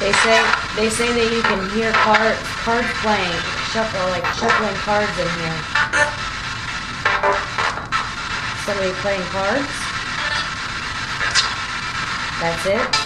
They say that you can hear cards playing, shuffling cards in here. Somebody playing cards? That's it?